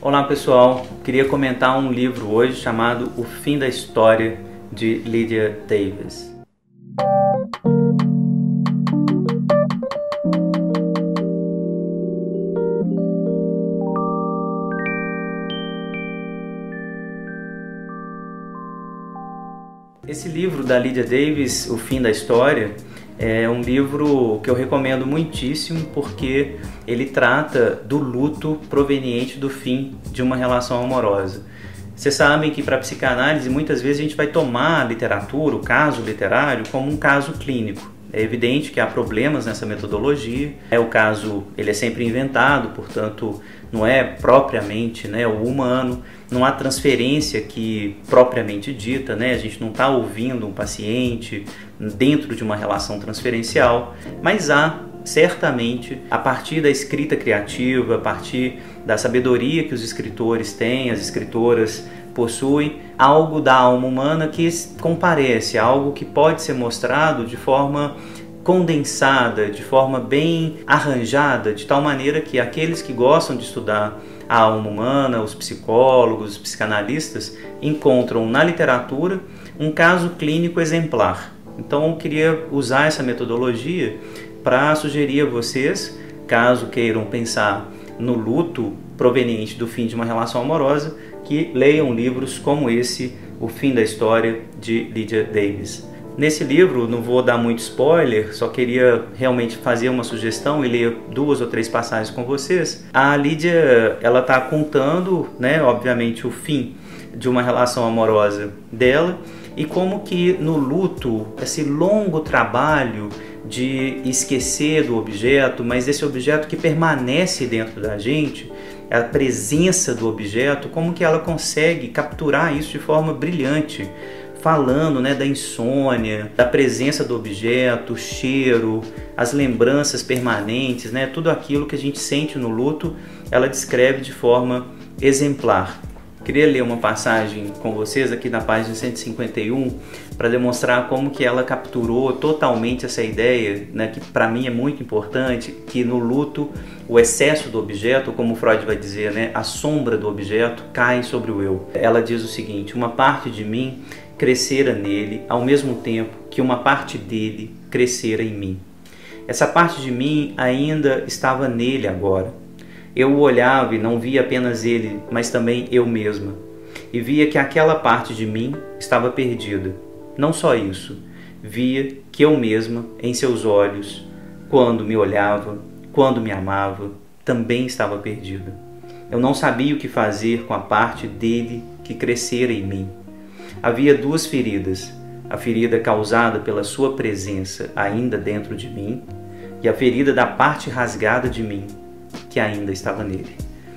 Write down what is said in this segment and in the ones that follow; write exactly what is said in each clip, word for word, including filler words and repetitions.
Olá pessoal, queria comentar um livro hoje chamado O Fim da História, de Lydia Davis. Esse livro da Lydia Davis, O Fim da História, é um livro que eu recomendo muitíssimo porque ele trata do luto proveniente do fim de uma relação amorosa. Vocês sabem que para a psicanálise muitas vezes a gente vai tomar a literatura, o caso literário, como um caso clínico. É evidente que há problemas nessa metodologia, é o caso, ele é sempre inventado, portanto não é propriamente, né, o humano, não há transferência que propriamente dita, né, a gente não está ouvindo um paciente dentro de uma relação transferencial, mas há certamente, a partir da escrita criativa, a partir da sabedoria que os escritores têm, as escritoras possuem, algo da alma humana que comparece, algo que pode ser mostrado de forma condensada, de forma bem arranjada, de tal maneira que aqueles que gostam de estudar a alma humana, os psicólogos, os psicanalistas, encontram na literatura um caso clínico exemplar. Então eu queria usar essa metodologia para sugerir a vocês, caso queiram pensar no luto proveniente do fim de uma relação amorosa, que leiam livros como esse, O Fim da História, de Lydia Davis. Nesse livro, não vou dar muito spoiler, só queria realmente fazer uma sugestão e ler duas ou três passagens com vocês. A Lydia, ela está contando, né, obviamente, o fim de uma relação amorosa dela e como que no luto, esse longo trabalho de esquecer do objeto, mas esse objeto que permanece dentro da gente, a presença do objeto, como que ela consegue capturar isso de forma brilhante, falando, né, da insônia, da presença do objeto, o cheiro, as lembranças permanentes, né, tudo aquilo que a gente sente no luto, ela descreve de forma exemplar. Queria ler uma passagem com vocês aqui na página cento e cinquenta e um para demonstrar como que ela capturou totalmente essa ideia, né, que para mim é muito importante, que no luto o excesso do objeto, como Freud vai dizer, né, a sombra do objeto cai sobre o eu. Ela diz o seguinte: uma parte de mim crescera nele ao mesmo tempo que uma parte dele crescera em mim. Essa parte de mim ainda estava nele agora. Eu o olhava e não via apenas ele, mas também eu mesma. E via que aquela parte de mim estava perdida. Não só isso, via que eu mesma, em seus olhos, quando me olhava, quando me amava, também estava perdida. Eu não sabia o que fazer com a parte dele que crescera em mim. Havia duas feridas, a ferida causada pela sua presença ainda dentro de mim e a ferida da parte rasgada de mim que ainda estava nele.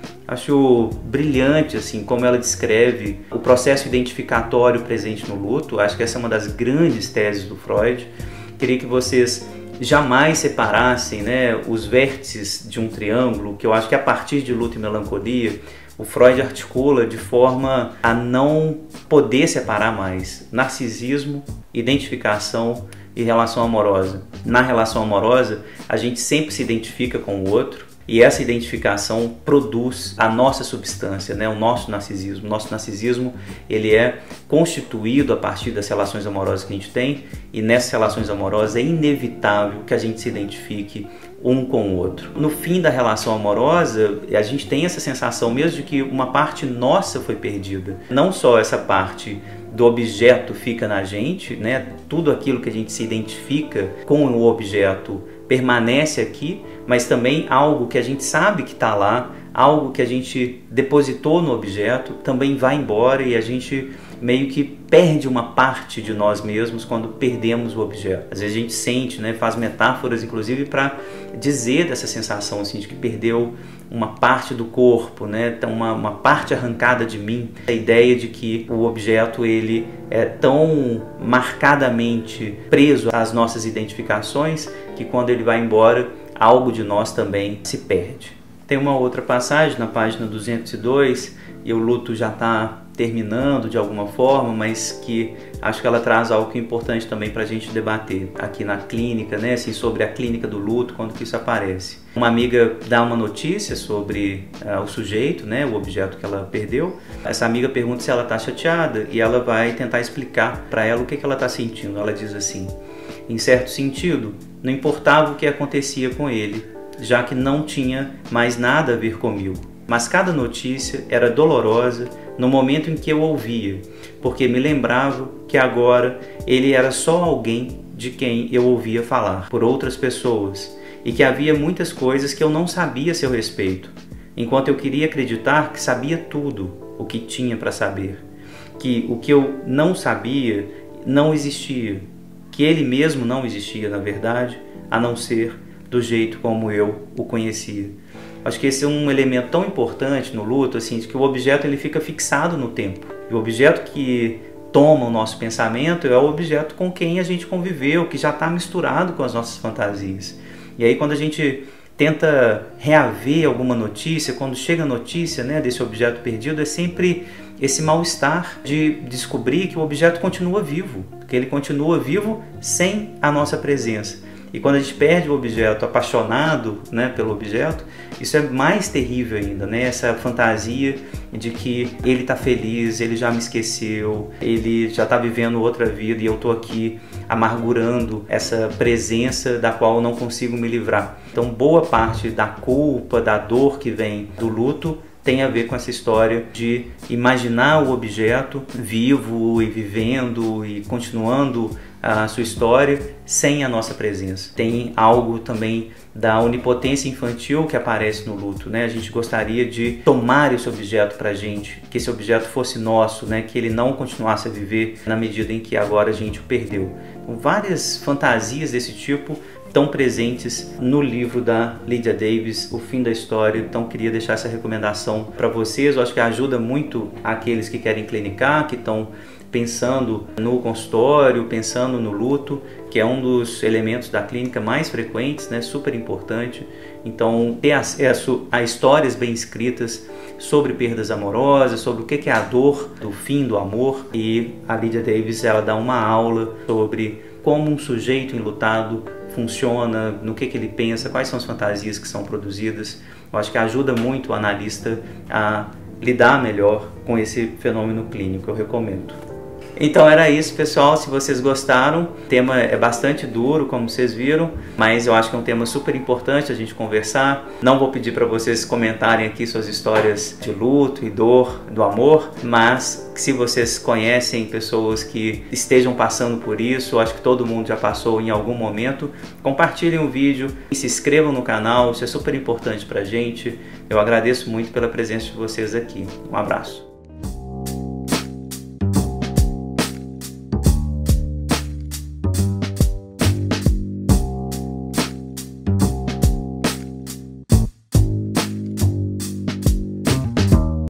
Acho brilhante assim como ela descreve o processo identificatório presente no luto. Acho que essa é uma das grandes teses do Freud. Queria que vocês jamais separassem, né, os vértices de um triângulo, que eu acho que a partir de Luto e Melancolia o Freud articula de forma a não poder separar mais narcisismo, identificação e relação amorosa. Na relação amorosa, a gente sempre se identifica com o outro e essa identificação produz a nossa substância, né? O nosso narcisismo. O nosso narcisismo ele é constituído a partir das relações amorosas que a gente tem e nessas relações amorosas é inevitável que a gente se identifique um com o outro. No fim da relação amorosa, a gente tem essa sensação mesmo de que uma parte nossa foi perdida. Não só essa parte do objeto fica na gente, né? Tudo aquilo que a gente se identifica com o objeto permanece aqui, mas também algo que a gente sabe que está lá, algo que a gente depositou no objeto, também vai embora e a gente meio que perde uma parte de nós mesmos quando perdemos o objeto. Às vezes a gente sente, né, faz metáforas inclusive para dizer dessa sensação assim, de que perdeu uma parte do corpo, né, uma, uma parte arrancada de mim. A ideia de que o objeto ele é tão marcadamente preso às nossas identificações que quando ele vai embora, algo de nós também se perde. Tem uma outra passagem na página duzentos e dois, e o luto já está terminando de alguma forma, mas que acho que ela traz algo que é importante também para a gente debater aqui na clínica, né? Assim, sobre a clínica do luto, quando que isso aparece. Uma amiga dá uma notícia sobre uh, o sujeito, né? O objeto que ela perdeu. Essa amiga pergunta se ela está chateada e ela vai tentar explicar para ela o que, que ela está sentindo. Ela diz assim: em certo sentido, não importava o que acontecia com ele, já que não tinha mais nada a ver comigo. Mas cada notícia era dolorosa no momento em que eu ouvia, porque me lembrava que agora ele era só alguém de quem eu ouvia falar por outras pessoas e que havia muitas coisas que eu não sabia a seu respeito, enquanto eu queria acreditar que sabia tudo o que tinha para saber, que o que eu não sabia não existia, que ele mesmo não existia, na verdade, a não ser do jeito como eu o conhecia. Acho que esse é um elemento tão importante no luto, assim, de que o objeto ele fica fixado no tempo. E o objeto que toma o nosso pensamento é o objeto com quem a gente conviveu, que já está misturado com as nossas fantasias. E aí quando a gente tenta reaver alguma notícia, quando chega a notícia, né, desse objeto perdido, é sempre esse mal-estar de descobrir que o objeto continua vivo, que ele continua vivo sem a nossa presença. E quando a gente perde o objeto apaixonado, né, pelo objeto, isso é mais terrível ainda, né? Essa fantasia de que ele está feliz, ele já me esqueceu, ele já está vivendo outra vida e eu estou aqui amargurando essa presença da qual eu não consigo me livrar. Então boa parte da culpa, da dor que vem do luto tem a ver com essa história de imaginar o objeto vivo e vivendo e continuando a sua história sem a nossa presença. Tem algo também da onipotência infantil que aparece no luto, né? A gente gostaria de tomar esse objeto pra gente, que esse objeto fosse nosso, né? Que ele não continuasse a viver na medida em que agora a gente o perdeu. Então, várias fantasias desse tipo estão presentes no livro da Lydia Davis, O Fim da História. Então queria deixar essa recomendação para vocês. Eu acho que ajuda muito aqueles que querem clinicar, que estão pensando no consultório, pensando no luto, que é um dos elementos da clínica mais frequentes, né? Super importante. Então ter acesso a histórias bem escritas sobre perdas amorosas, sobre o que é a dor do fim do amor. E a Lydia Davis, ela dá uma aula sobre como um sujeito enlutado funciona, no que, que ele pensa, quais são as fantasias que são produzidas. Eu acho que ajuda muito o analista a lidar melhor com esse fenômeno clínico, eu recomendo. Então era isso, pessoal. Se vocês gostaram, o tema é bastante duro, como vocês viram, mas eu acho que é um tema super importante a gente conversar. Não vou pedir para vocês comentarem aqui suas histórias de luto e dor do amor, mas se vocês conhecem pessoas que estejam passando por isso, eu acho que todo mundo já passou em algum momento, compartilhem o vídeo e se inscrevam no canal, isso é super importante pra gente. Eu agradeço muito pela presença de vocês aqui. Um abraço.